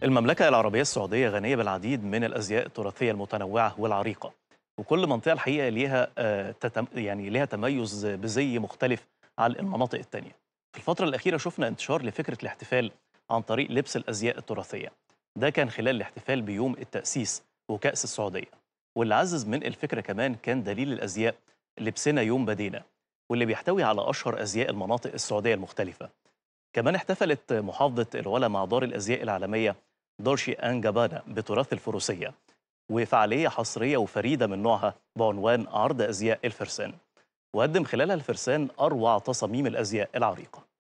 المملكة العربية السعودية غنية بالعديد من الأزياء التراثية المتنوعة والعريقة، وكل منطقة الحقيقة ليها يعني ليها تميز بزي مختلف عن المناطق التانية. في الفترة الأخيرة شفنا انتشار لفكرة الاحتفال عن طريق لبس الأزياء التراثية. ده كان خلال الاحتفال بيوم التأسيس وكأس السعودية، واللي عزز من الفكرة كمان كان دليل الأزياء لبسنا يوم بدينا، واللي بيحتوي على أشهر أزياء المناطق السعودية المختلفة. كمان احتفلت محافظة العلا مع دار الأزياء العالمية دولشي أند جابانا بتراث الفروسية، وفعالية حصرية وفريدة من نوعها بعنوان عرض أزياء الفرسان، وقدم خلالها الفرسان أروع تصاميم الأزياء العريقة.